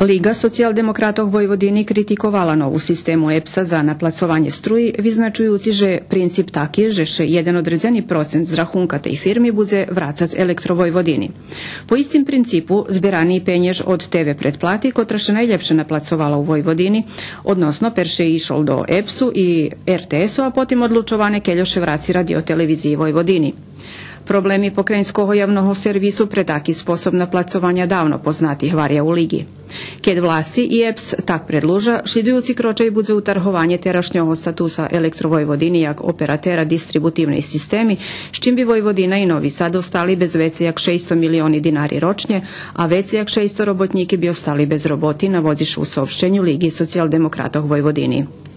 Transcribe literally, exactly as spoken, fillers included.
Liga socialdemokratov Vojvodiny kritikovala novu sistemu E P S-a za naplacovanje struji, vyznačujúci, že princíp taký, že še jeden odredzený procent z rachunka tej firmy bude vracac Elektrovojvodini. Po istim principu zbiraný penjež od T V pretplati, kotra še najljepše naplacovala u Vojvodini, odnosno perše išol do E P S-u i R T S-u, a potim odlučovane keljoše vraci radioteleviziji Vojvodini. Problemi pokrajinskog javnog servisu pre taki sposob naplacovanja davno poznatih varja u Ligi. Ked vlasi i E P S tak predluža, šidujuci kročaj budze utarhovanje terašnjog statusa Elektrovojvodini jak operatera distributivnej sistemi, s čim bi Vojvodina i Novi Sad ostali bez vece jak šesto milioni dinari ročnje, a vece jak šesto robotniki bi ostali bez roboti, navodziš u saopštenju Ligi socijaldemokratov Vojvodini.